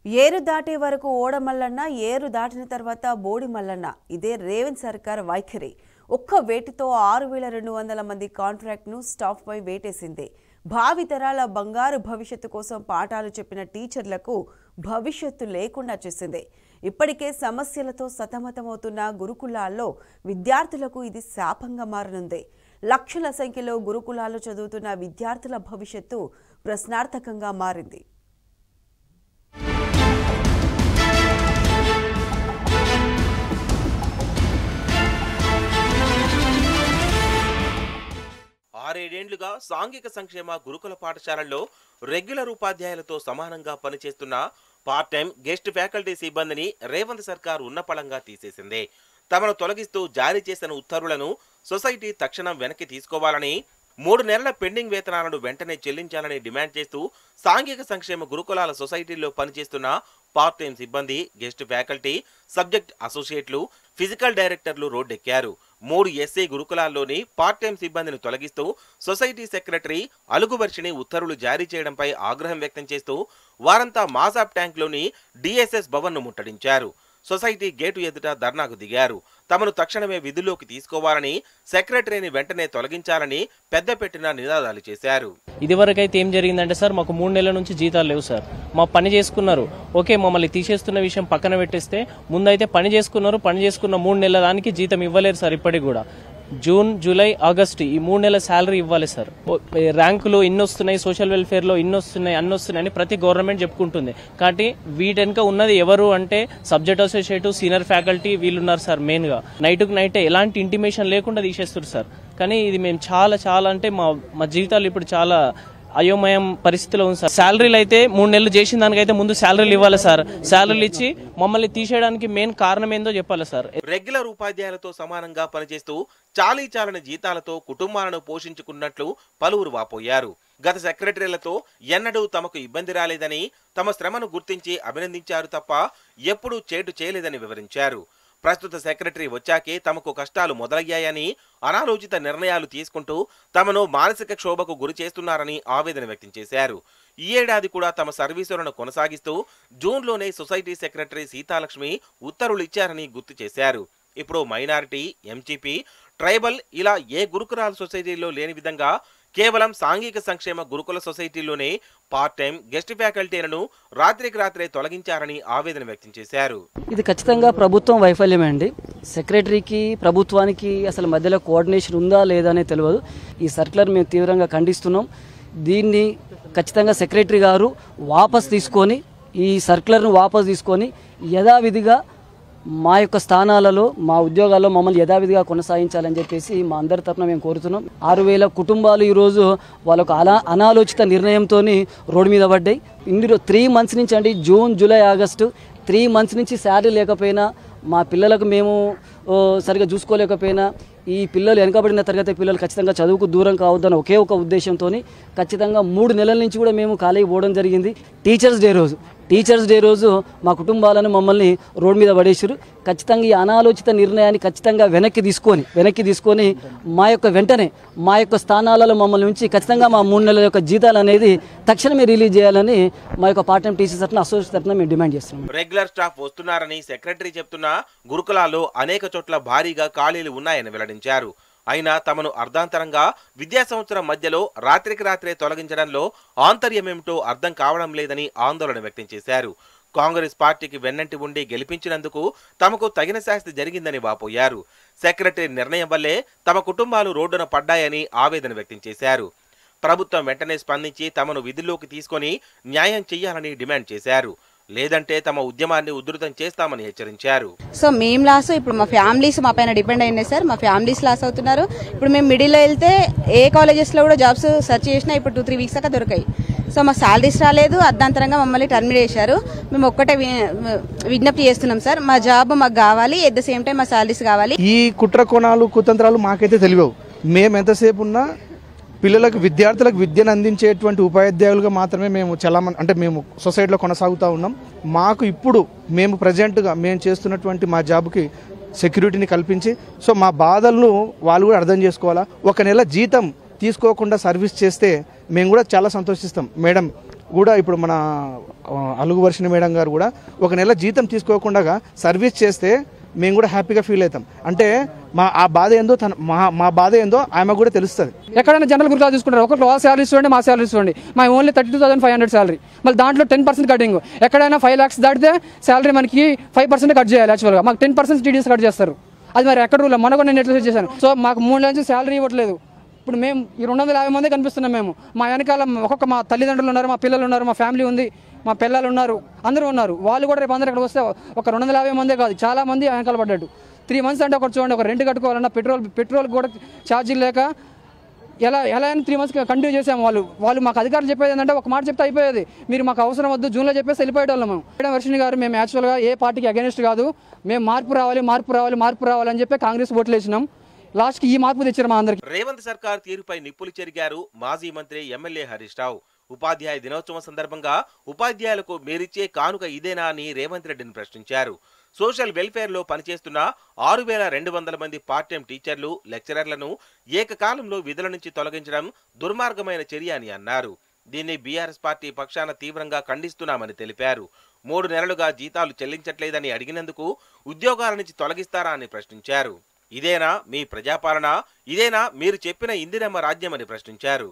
ఏరు దాటే వరకు ఓడమల్లన్న, ఏరు దాటిన తర్వాత బోడి మల్లన్న. ఇదే రేవంత్ సర్కార్ వైఖరి. ఒక్క వేటితో 6200 మంది కాంట్రాక్ట్ను స్టాఫ్పై వేటేసింది. భావితరాల బంగారు భవిష్యత్తు కోసం పాఠాలు చెప్పిన టీచర్లకు భవిష్యత్తు లేకుండా చేసింది. ఇప్పటికే సమస్యలతో సతమతమవుతున్న గురుకులాల్లో విద్యార్థులకు ఇది శాపంగా మారనుంది. లక్షల సంఖ్యలో గురుకులాల్లో చదువుతున్న విద్యార్థుల భవిష్యత్తు ప్రశ్నార్థకంగా మారింది. ఆరేడేండ్లుగా సాంఘిక సంక్షేమ గురుకుల పాఠశాలల్లో రెగ్యులర్ ఉపాధ్యాయులతో సమానంగా పనిచేస్తున్న పార్ట్ టైం గెస్ట్ ఫ్యాకల్టీ సిబ్బందిని రేవంత్ సర్కార్ ఉన్నపళంగా తీసేసింది. తమను తొలగిస్తూ జారీ చేసిన ఉత్తర్వులను సొసైటీ తక్షణం వెనక్కి తీసుకోవాలని, 3 నెలల పెండింగ్ వేతనాలను వెంటనే చెల్లించాలని డిమాండ్ చేస్తూ సాంఘిక సంక్షేమ గురుకులాల సొసైటీల్లో పనిచేస్తున్న పార్ట్ టైం సిబ్బంది, గెస్ట్ ఫ్యాకల్టీ, సబ్జెక్ట్ అసోసియేట్లు, ఫిజికల్ డైరెక్టర్లు రోడ్డెక్కారు. 3 ఎస్సీ గురుకులాల్లోని పార్ట్ టైం సిబ్బందిని తొలగిస్తూ సొసైటీ సెక్రటరీ అలుగువర్షిని ఉత్తర్వులు జారీ చేయడంపై ఆగ్రహం వ్యక్తం చేస్తూ వారంతా మాసాబ్ ట్యాంక్లోని డిఎస్ఎస్ భవన్ను ముట్టడించారు. సొసైటీ గేటు ఎదుట ధర్నాకు దిగారు. తమను తక్షణమే విధుల్లోకి తీసుకోవాలని, సెక్రటరీని వెంటనే తొలగించాలని పెద్దపెట్టిన నినాదాలు చేశారు. ఇదివరకైతే ఏం జరిగిందంటే సార్, మాకు 3 నెలల నుంచి జీతాలు లేవు సార్. మా పని చేసుకున్నారు, ఓకే, మమ్మల్ని తీసేస్తున్న విషయం పక్కన పెట్టేస్తే ముందైతే పని చేసుకున్న 3 నెలల దానికి జీతం ఇవ్వలేరు సార్. ఇప్పటికి కూడా జూన్, జూలై, ఆగస్టు ఈ 3 నెలల శాలరీ ఇవ్వాలి సార్. ర్యాంకులు ఇన్ని వస్తున్నాయి, సోషల్ వెల్ఫేర్లో ఇన్ని వస్తున్నాయి, అన్ని వస్తున్నాయని ప్రతి గవర్నమెంట్ చెప్పుకుంటుంది. కాబట్టి వీటెనక ఉన్నది ఎవరు అంటే సబ్జెక్ట్ అసోసియేట్, సీనియర్ ఫ్యాకల్టీ వీళ్ళున్నారు సార్. మెయిన్గా నైట్కు నైటే ఎలాంటి ఇంటిమేషన్ లేకుండా తీసేస్తారు సార్. కానీ ఇది మేము చాలా అంటే మా జీవితాలు ఇప్పుడు చాలా అయోమయం పరిస్థితిలో ఉంది సార్. శాలరీలు అయితే 3 నెలలు చేసిన దానికైతే ముందు శాలరీలు ఇవ్వాలి సార్. శాలరీలు ఇచ్చి మమ్మల్ని తీసేయడానికి మెయిన్ కారణం ఏందో చెప్పాలి సార్. రెగ్యులర్ ఉపాధ్యాయులతో సమానంగా పనిచేస్తూ చాలీచాలని జీతాలతో కుటుంబాలను పోషించుకున్నట్లు పలువురు వాపోయారు. గత సెక్రటరీలతో ఎన్నడూ తమకు ఇబ్బంది రాలేదని, తమ శ్రమను గుర్తించి అభినందించారు తప్ప ఎప్పుడూ చేటు చేయలేదని వివరించారు. ప్రస్తుత సెక్రటరీ వచ్చాకే తమకు కష్టాలు మొదలయ్యాయని, అనాలోచిత నిర్ణయాలు తీసుకుంటూ తమను మానసిక క్షోభకు గురి చేస్తున్నారని ఆవేదన వ్యక్తం చేశారు. ఈ ఏడాది కూడా తమ సర్వీసులను కొనసాగిస్తూ జూన్లోనే సొసైటీ సెక్రటరీ సీతాలక్ష్మి ఉత్తర్వులు ఇచ్చారని గుర్తు చేశారు. ఇప్పుడు మైనారిటీ, ఎంజీపీ, ట్రైబల్ ఇలా ఏ గురుకులాల సొసైటీలో లేని విధంగా కేవలం సాంఘిక సంక్షేమ గురుకుల సొసైటీలోనే పార్ట్ టైం గెస్ట్ ఫ్యాకల్టీలను రాత్రికి రాత్రే తొలగించారని ఆవేదన వ్యక్తం చేశారు. ఇది ఖచ్చితంగా ప్రభుత్వం వైఫల్యమే అండి. సెక్రటరీకి ప్రభుత్వానికి అసలు మధ్యలో కోఆర్డినేషన్ ఉందా లేదా అనేది తెలియదు. ఈ సర్క్యులర్ మేము తీవ్రంగా ఖండిస్తున్నాం. దీన్ని ఖచ్చితంగా సెక్రటరీ గారు వాపస్ తీసుకొని, ఈ సర్క్యులర్ను వాపస్ తీసుకొని యథావిధిగా మా యొక్క స్థానాలలో, మా ఉద్యోగాల్లో మమ్మల్ని యథావిధిగా కొనసాగించాలని చెప్పేసి మా అందరి తరఫున మేము కోరుతున్నాం. 6000 కుటుంబాలు ఈరోజు వాళ్ళకు అనాలోచిత నిర్ణయంతో రోడ్డు మీద పడ్డాయి. ఇందులో 3 మంత్స్ నుంచి అండి, జూన్, జూలై, ఆగస్టు 3 మంత్స్ నుంచి శాలరీ లేకపోయినా, మా పిల్లలకు మేము సరిగా చూసుకోలేకపోయినా, ఈ పిల్లలు వెనకబడిన తరగతి పిల్లలు ఖచ్చితంగా చదువుకు దూరం కావద్దని ఒకే ఒక ఉద్దేశంతో ఖచ్చితంగా 3 నెలల నుంచి కూడా మేము ఖాళీ పోవడం జరిగింది. టీచర్స్ డే రోజు మా కుటుంబాలను మమ్మల్ని రోడ్డు మీద పడేసారు. ఖచ్చితంగా ఈ అనాలోచిత నిర్ణయాన్ని ఖచ్చితంగా వెనక్కి తీసుకొని వెంటనే మా యొక్క స్థానాలలో మమ్మల్ని ఉంచి ఖచ్చితంగా మా 3 నెలల యొక్క జీతాలు అనేది తక్షణమే రిలీజ్ చేయాలని మా యొక్క పార్ట్ టైం టీచర్స్ తరఫున, అసోసియేషన్ తరఫున మేము డిమాండ్ చేస్తున్నాం. రెగ్యులర్ స్టాఫ్ వస్తున్నారని సెక్రటరీ చెప్తున్నా గురుకులాల్లో అనేక చోట్ల భారీగా ఖాళీలు ఉన్నాయని వెల్లడించారు. అయినా తమను అర్ధాంతరంగా విద్యా సంవత్సరం మధ్యలో రాత్రికి రాత్రే తొలగించడంలో ఆంతర్యమేమిటో అర్థం కావడం లేదని ఆందోళన వ్యక్తం చేశారు. కాంగ్రెస్ పార్టీకి వెన్నంటి ఉండి గెలిపించినందుకు తమకు తగిన శాస్తి జరిగిందని వాపోయారు. సెక్రటరీ నిర్ణయం వల్లే తమ కుటుంబాలు రోడ్డున పడ్డాయని ఆవేదన వ్యక్తం చేశారు. ప్రభుత్వం వెంటనే స్పందించి తమను విధుల్లోకి తీసుకొని న్యాయం చేయాలని డిమాండ్ చేశారు. లేదంటే తమ ఉద్యమాన్ని ఉధృతం చేస్తామని హెచ్చరించారు. సో మేము లాస్, ఇప్పుడు మా ఫ్యామిలీస్ మా పైన డిపెండ్ అయినాయి సార్. మా ఫ్యామిలీస్ లాస్ అవుతున్నారు. ఇప్పుడు మేము మిడిల్లో వెళ్తే ఏ కాలేజెస్లో కూడా జాబ్స్ సెర్చ్ చేసినా ఇప్పుడు 2-3 వీక్స్ దాకా దొరికాయి. సో మా శాలరీస్ రాలేదు, అర్ధాంతరంగా మమ్మల్ని టర్మినేట్ చేశారు. మేము ఒక్కటే విజ్ఞప్తి చేస్తున్నాం సార్, మా జాబ్ మాకు కావాలి, ఎట్ ద సేమ్ టైం మా శాలరీస్ కావాలి. ఈ కుట్ర కోణాలు, కుతంత్రాలు మాకైతే తెలియవు. మేము ఎంతసేపు ఉన్నా పిల్లలకు, విద్యార్థులకు విద్యను అందించేటువంటి ఉపాధ్యాయులుగా మాత్రమే మేము మేము సొసైటీలో కొనసాగుతూ ఉన్నాం. మాకు ఇప్పుడు మేము ప్రజెంట్గా మేము చేస్తున్నటువంటి మా జాబ్కి సెక్యూరిటీని కల్పించి, సో మా బాధలను వాళ్ళు కూడా అర్థం చేసుకోవాలా. 1 నెల జీతం తీసుకోకుండా సర్వీస్ చేస్తే మేము కూడా చాలా సంతోషిస్తాం. మేడం కూడా ఇప్పుడు మన అలుగు వర్షిణి మేడం గారు కూడా ఒక నెల జీతం తీసుకోకుండా సర్వీస్ చేస్తే మేము కూడా హ్యాపీగా ఫీల్ అవుతాం. అంటే ఆ బాధ ఏందో మా బాధ ఏందో ఆమె కూడా తెలుస్తుంది. ఎక్కడైనా జనరల్ గురించి చూసుకుంటారు, ఒకరు వాళ్ళ శాలరీ చూడండి, మా శాలరీ చూడండి, మా ఓన్లీ 32,500 శాలరీ, మళ్ళీ దాంట్లో 10% కటింగ్. ఎక్కడైనా 5 lakhs దాటితే శాలరీ మనకి 5% కట్ చేయాలి. యాక్చువల్గా మాకు 10% టీడీఎస్ కట్ చేస్తారు. అది మరి ఎక్కడ రూల్ మొన్న కూడా నేను ఎట్లా చేశాను. సో మాకు 3 నెలల నుంచి శాలరీ ఇవ్వట్లేదు. ఇప్పుడు మేము ఈ 250 మంది కనిపిస్తున్నాం. మేము మా వెనకాల ఒక్కొక్క మా తల్లిదండ్రులు ఉన్నారు, మా పిల్లలు ఉన్నారు, మా ఫ్యామిలీ ఉంది, మా పిల్లలు ఉన్నారు, అందరూ ఉన్నారు. వాళ్ళు కూడా రేపు అందరూ ఇక్కడ వస్తే ఒక 250 మందే కాదు, చాలా మంది వెనకాల పడ్డట్టు. 3 months అంటే ఒకటి చూడండి, ఒక రెంట్ కట్టుకోవాలన్నా పెట్రోల్ కూడా ఛార్జీలు లేక ఎలా అయినా 3 months కంటిన్యూ చేసాము. వాళ్ళు మాకు అధికారులు చెప్పేది ఏంటంటే ఒక మాట చెప్తే అయిపోయేది, మీరు మాకు అవసరం వద్దు, జూన్లో చెప్పేసి వెళ్ళిపోయేవాళ్ళం. మేము వర్షిణి గారు మేము యాక్చువల్గా ఏ పార్టీకి అగెనిస్ట్ కాదు, మేము మార్పు రావాలి అని చెప్పి కాంగ్రెస్ ఓట్లు వేసినాం. లాస్ట్కి ఈ మార్పు తెచ్చారు మా అందరికి. రేవంత్ సర్కార్ తీరుపై నిప్పులు చెరిగారు మాజీ మంత్రి ఎమ్మెల్యే హరీష్ రావు. ఉపాధ్యాయ దినోత్సవం సందర్భంగా ఉపాధ్యాయులకు మీరిచ్చే కానుక ఇదేనా అని రేవంత్ రెడ్డిని ప్రశ్నించారు. సోషల్ వెల్ఫేర్ లో పనిచేస్తున్న 6,200 మంది పార్ట్ టైం టీచర్లు, లెక్చరర్లను ఏకకాలంలో విధుల నుంచి తొలగించడం దుర్మార్గమైన చర్య అని అన్నారు. దీన్ని బీఆర్ఎస్ పార్టీ పక్షాన తీవ్రంగా ఖండిస్తున్నామని తెలిపారు. 3 నెలలుగా జీతాలు చెల్లించట్లేదని అడిగినందుకు ఉద్యోగాల నుంచి తొలగిస్తారా అని ప్రశ్నించారు. ఇదేనా మీ ప్రజాపాలన? ఇదేనా మీరు చెప్పిన ఇందిరమ్మ రాజ్యం అని ప్రశ్నించారు.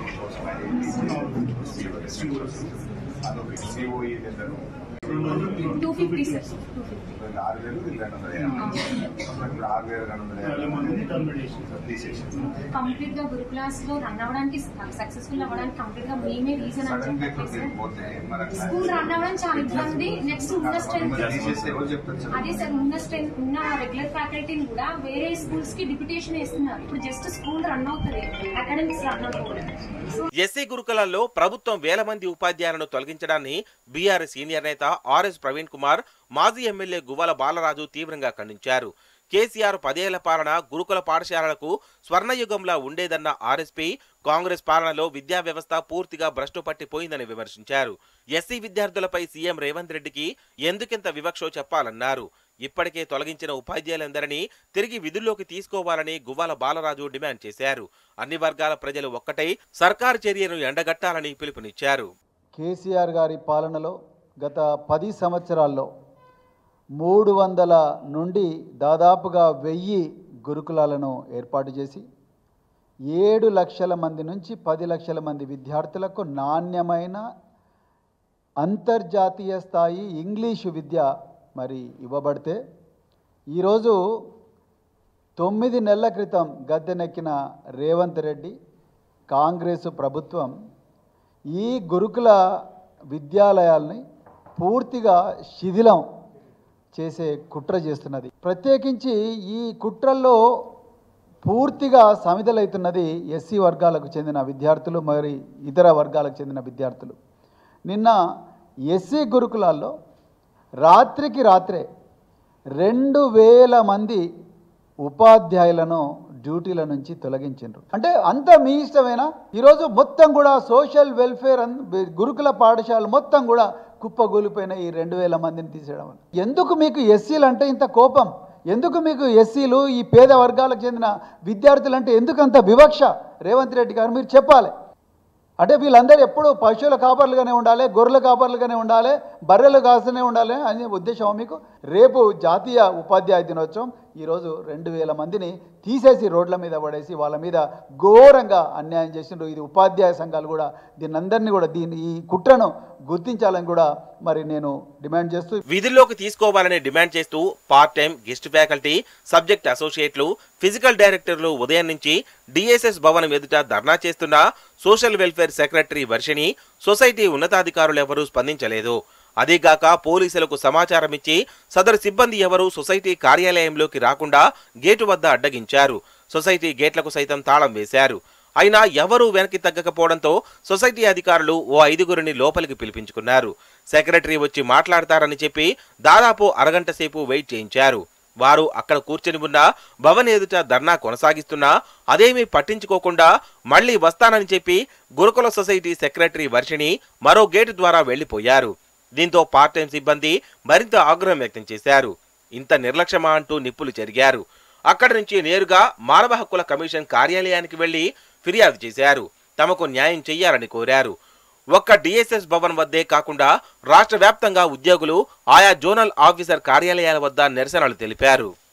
కంప్లీట్ గా గురుకులాస్ లో రన్ అవ్వడానికి సక్సెస్ఫుల్ అవ్వడానికి కంప్లీట్ గా మేమే రీజన్ అని చెప్పి స్కూల్ రన్ అవ్వడం చాలా ఇబ్బంది. నెక్స్ట్ ఉన్న స్ట్రెంత్ అదే సార్, ఉన్న రెగ్యులర్ ఫ్యాకల్టీని కూడా వేరే స్కూల్స్ కి డిప్యూటేషన్ వేస్తున్నారు. ఇప్పుడు జస్ట్ స్కూల్ రన్ అవుతుంది, అకాడమిక్స్ రన్ అవుతుంది. ఎస్సీ గురుకులాల్లో ప్రభుత్వం వేల మంది ఉపాధ్యాయులను తొలగించడాన్ని బీఆర్ఎస్ సీనియర్ నేత ఆర్ఎస్ ప్రవీణ్ కుమార్, మాజీ ఎమ్మెల్యే గువ్వల బాలరాజు తీవ్రంగా ఖండించారు. కేసీఆర్ 10 ఏళ్ల పాలన గురుకుల పాఠశాలలకు స్వర్ణయుగంలా ఉండేదన్న ఆర్ఎస్పీ, కాంగ్రెస్ పాలనలో విద్యా వ్యవస్థ పూర్తిగా భ్రష్టు పట్టిపోయిందని విమర్శించారు. ఎస్సీ విద్యార్థులపై సీఎం రేవంత్ రెడ్డికి ఎందుకింత వివక్షో చెప్పాలన్నారు. ఇప్పటికే తొలగించిన ఉపాధ్యాయులందరినీ తిరిగి విధుల్లోకి తీసుకోవాలని గువ్వల బాలరాజు డిమాండ్ చేశారు. అన్ని వర్గాల ప్రజలు ఒక్కటై సర్కారు చర్యను ఎండగట్టాలని పిలుపునిచ్చారు. కేసీఆర్ గారి పాలనలో గత 10 సంవత్సరాల్లో 300 నుండి దాదాపుగా 1000 గురుకులాలను ఏర్పాటు చేసి 7 లక్షల మంది నుంచి 10 లక్షల మంది విద్యార్థులకు నాణ్యమైన అంతర్జాతీయ స్థాయి ఇంగ్లీషు విద్య మరి ఇవ్వబడితే, ఈరోజు 9 నెలల క్రితం గద్దెనెక్కిన రేవంత్ రెడ్డి కాంగ్రెసు ప్రభుత్వం ఈ గురుకుల విద్యాలయాల్ని పూర్తిగా శిథిలం చేసే కుట్ర చేస్తున్నది. ప్రత్యేకించి ఈ కుట్రల్లో పూర్తిగా సమిధలవుతున్నది ఎస్సీ వర్గాలకు చెందిన విద్యార్థులు, మరి ఇతర వర్గాలకు చెందిన విద్యార్థులు. నిన్న ఎస్సీ గురుకులాల్లో రాత్రికి రాత్రే 2000 మంది ఉపాధ్యాయులను డ్యూటీల నుంచి తొలగించారు. అంటే అంత మీ ఇష్టమేనా? ఈరోజు మొత్తం కూడా సోషల్ వెల్ఫేర్ గురుకుల పాఠశాలలు మొత్తం కూడా కుప్పగూలిపోయిన ఈ 2000 మందిని తీసేయడం. ఎందుకు మీకు ఎస్సీలు అంటే ఇంత కోపం? ఎందుకు మీకు ఎస్సీలు, ఈ పేద వర్గాలకు చెందిన విద్యార్థులు అంటే ఎందుకు అంత వివక్ష? రేవంత్ రెడ్డి గారు మీరు చెప్పాలి. అంటే వీళ్ళందరూ ఎప్పుడు పశువుల కాపర్లుగానే ఉండాలి, గొర్రెల కాపర్లుగానే ఉండాలి, బర్రెలు కాస్తూనే ఉండాలి అనే ఉద్దేశం మీకు? రేపు జాతీయ ఉపాధ్యాయ దినోత్సవం, ఈరోజు 2000 మందిని తీసేసి రోడ్ల మీద పడేసి వాళ్ళ మీద ఘోరంగా అన్యాయం చేసిండ్రు. ఇది ఉపాధ్యాయ సంఘాలు కూడా దీన్ని కూడా ఈ కుట్రను గుర్తించాలని కూడా మరి నేను డిమాండ్ చేస్తూ విధుల్లోకి తీసుకోవాలని డిమాండ్ చేస్తూ part time guest faculty, subject అసోసియేట్లు, ఫిజికల్ డైరెక్టర్లు ఉదయం నుంచి డిఎస్ఎస్ భవనం ఎదుట ధర్నా చేస్తున్న social welfare secretary Varshini, society ఉన్నతాధికారులు ఎవరూ స్పందించలేదు. అదేగాక పోలీసులకు సమాచారం ఇచ్చి సదరు సిబ్బంది ఎవరూ సొసైటీ కార్యాలయంలోకి రాకుండా గేటు వద్ద అడ్డగించారు. సొసైటీ గేట్లకు సైతం తాళం వేశారు. అయినా ఎవరూ వెనక్కి తగ్గకపోవడంతో సొసైటీ అధికారులు ఓ 5గురిని లోపలికి పిలిపించుకున్నారు. సెక్రటరీ వచ్చి మాట్లాడతారని చెప్పి దాదాపు అరగంట సేపు వెయిట్ చేయించారు. వారు అక్కడ కూర్చొని ఉన్న భవన్ ఎదుట ధర్నా కొనసాగిస్తున్నా అదేమీ పట్టించుకోకుండా మళ్లీ వస్తానని చెప్పి గురుకుల సొసైటీ సెక్రటరీ వర్షిణి మరో గేటు ద్వారా వెళ్లిపోయారు. దీంతో పార్ట్ టైం సిబ్బంది మరింత ఆగ్రహం వ్యక్తం చేశారు. ఇంత నిర్లక్ష్యమా అంటూ నిప్పులు చెరిగారు. అక్కడి నుంచి నేరుగా మానవ హక్కుల కమిషన్ కార్యాలయానికి వెళ్లి ఫిర్యాదు చేశారు. తమకు న్యాయం చెయ్యాలని కోరారు. ఒక్క డిఎస్ఎస్ భవన్ వద్దే కాకుండా రాష్ట్ర వ్యాప్తంగా ఉద్యోగులు ఆయా జోనల్ ఆఫీసర్ కార్యాలయాల వద్ద నిరసనలు తెలిపారు.